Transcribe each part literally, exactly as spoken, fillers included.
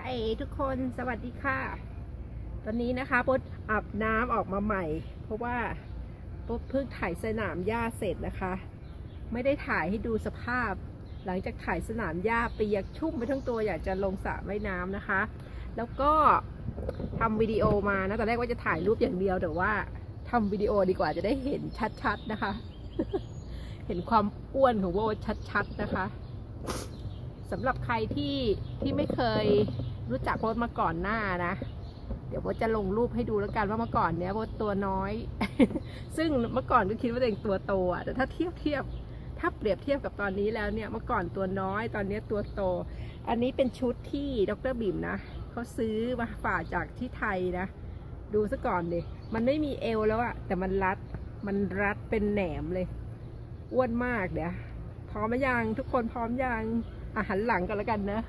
เอ๋ทุกคนสวัสดีค่ะตอนนี้นะคะโป๊อาบน้ำออกมาใหม่เพราะว่าโป๊เพิ่งถ่ายสนามหญ้าเสร็จนะคะไม่ได้ถ่ายให้ดูสภาพหลังจากถ่ายสนามหญ้าเปียกชุ่มไปทั้งตัวอยากจะลงสระว่ายน้ำนะคะแล้วก็ทำวิดีโอมานะตอนแรกว่าจะถ่ายรูปอย่างเดียวแต่ว่าทำวิดีโอดีกว่าจะได้เห็นชัดๆนะคะ เห็นความอ้วนของโบชัดๆนะคะสำหรับใครที่ที่ไม่เคยรู้จักโบมาก่อนหน้านะเดี๋ยวโบจะลงรูปให้ดูแล้วกันว่าเมื่อก่อนเนี้ยโบตัวน้อย ซึ่งเมื่อก่อนก็คิดว่าตัวเองตัวโตอ่ะแต่ถ้าเทียบเทียบถ้าเปรียบเทียบกับตอนนี้แล้วเนี่ยเมื่อก่อนตัวน้อยตอนนี้ตัวโตอันนี้เป็นชุดที่ดร.บิ่มนะเขาซื้อมาฝากจากที่ไทยนะดูซะก่อนดิมันไม่มีเอวแล้วอะแต่มันรัดมันรัดเป็นแหนมเลยอ้วนมากเดี๋ยวพร้อมไหมยังทุกคนพร้อมยังอาหารหลังกันแล้วกันนะ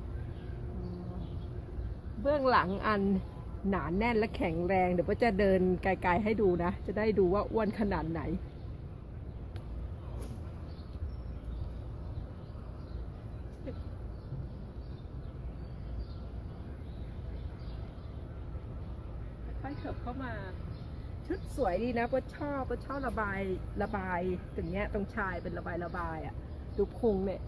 เบื้องหลังอันหนาแน่นและแข็งแรงเดี๋ยวก็จะเดินไกลๆให้ดูนะจะได้ดูว่าอ้วนขนาดไหนค่อยเถิบเข้ามาชุดสวยดีนะก็ชอบก็ชอบระบายระบายตรงเนี้ยตรงชายเป็นระบายระบายอ่ะดูพุงเนี่ย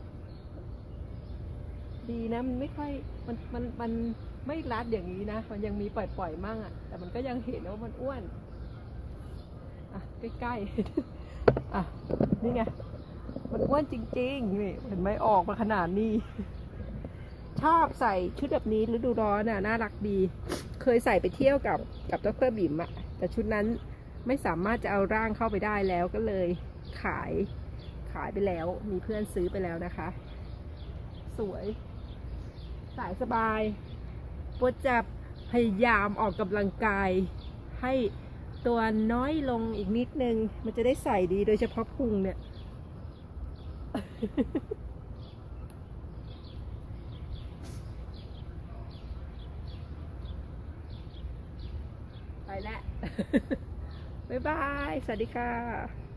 ดีนะมันไม่ค่อยมันมันมันไม่รัดอย่างนี้นะมันยังมีปล่อยๆมั่งอ่ะแต่มันก็ยังเห็นว่ามันอ้วนอ่ะใกล้ๆอ่ะนี่ไงมันอ้วนจริงๆนี่เห็นไหมออกมาขนาดนี้ชอบใส่ชุดแบบนี้ฤดูร้อนน่ะน่ารักดีเคยใส่ไปเที่ยวกับกับดร.บิ่มอะแต่ชุดนั้นไม่สามารถจะเอาร่างเข้าไปได้แล้วก็เลยขายขายไปแล้วมีเพื่อนซื้อไปแล้วนะคะสวยสายสบายโปรจะพยายามออกกำลังกายให้ตัวน้อยลงอีกนิดนึงมันจะได้ใส่ดีโดยเฉพาะพุงเนี่ยไปแล้ว บ๊ายบาย สวัสดีค่ะ